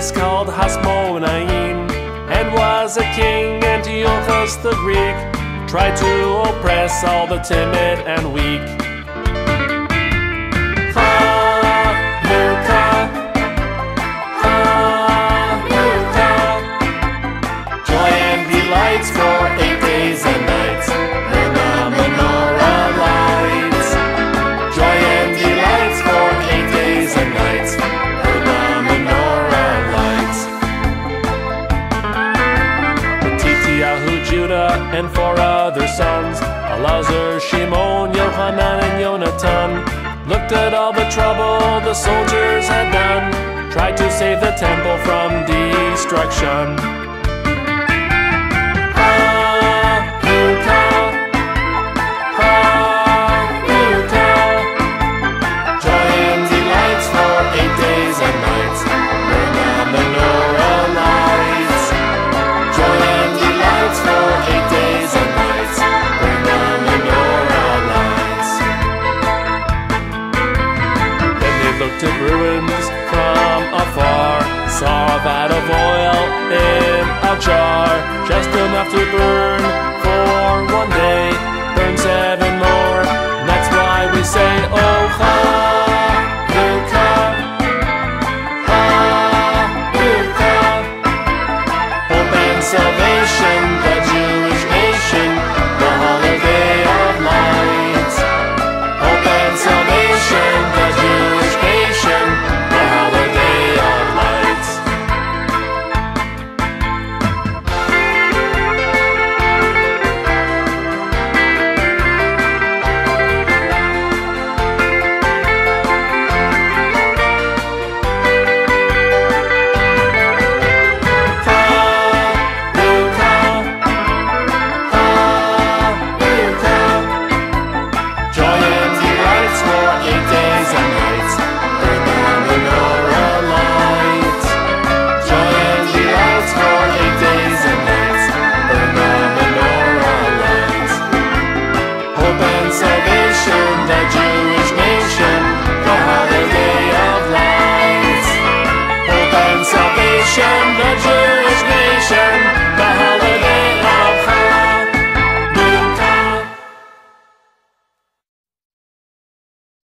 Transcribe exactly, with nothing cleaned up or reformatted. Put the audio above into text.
place called Hasmonaim, and was a king. Antiochus the Greek tried to oppress all the timid and weak. Hanukkah, Hanukkah, joy and delights for eight days and nights, and the menorah lights. Joy and delights for eight days and nights, and the menorah lights. Titiyahu, Judah, and four other sons, Elazar, Shimon, Yohanan, and Yonatan, looked at all the trouble the soldiers had done, tried to save the temple from destruction. Hanukkah, Hanukkah, joy and delights for eight days and nights, and the menorah lights. Joy and delights for eight days and nights, and the menorah lights. Then they looked at ruins from afar, saw a vat of oil in a jar, just enough to burn